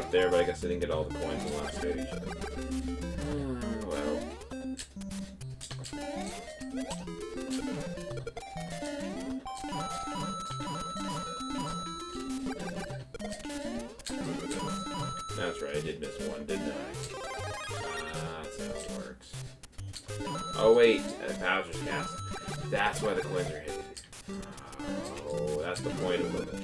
up there, but I guess I didn't get all the coins in the last stage. Well. That's right, I did miss one, didn't I? That's how it works. Oh wait, Bowser's Castle. That's why the coins are hidden. Oh, that's the point of them.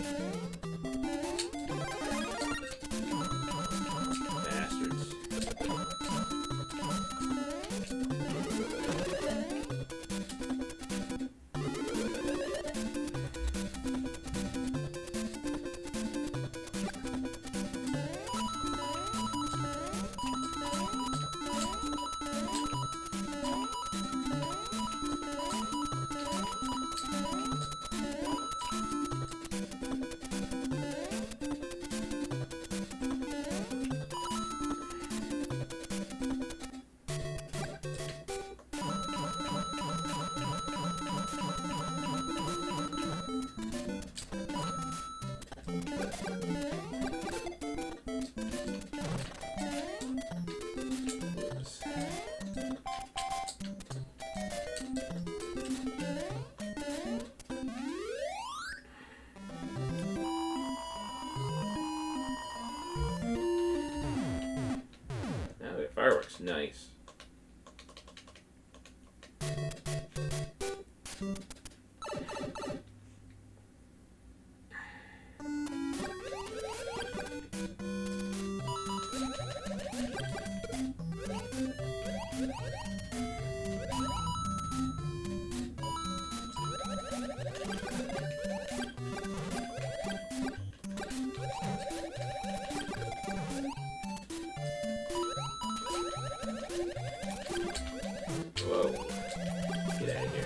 Bastards. Fireworks, nice. Whoa. Get out of here.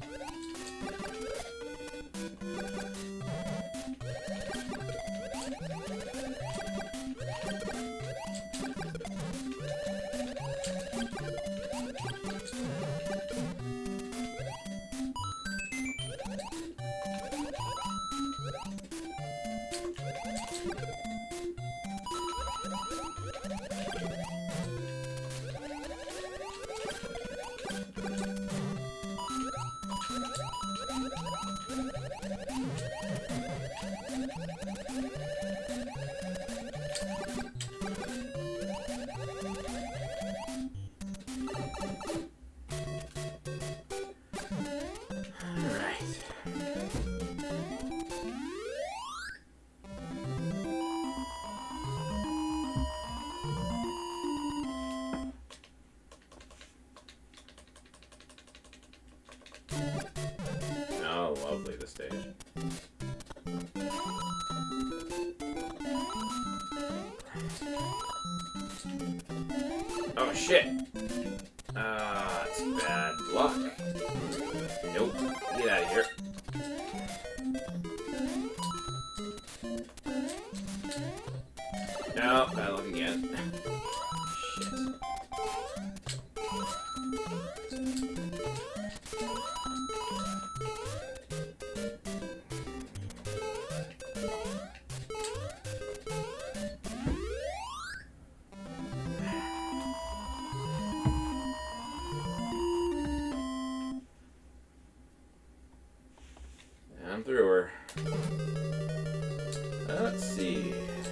Oh, lovely, this stage. Oh, shit! That's bad luck. Nope. Get out of here. No, bad luck again. Shit. I'm through her. Let's see.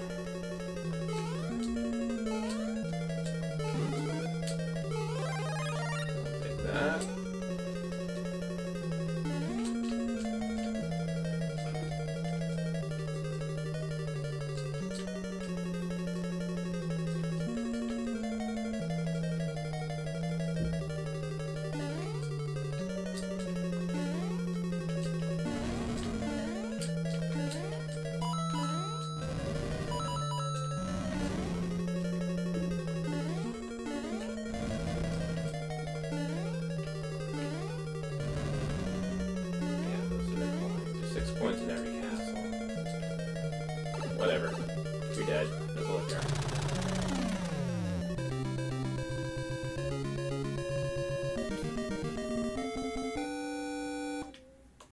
I'll take that. Points in every castle. Whatever. You're dead. Doesn't look there.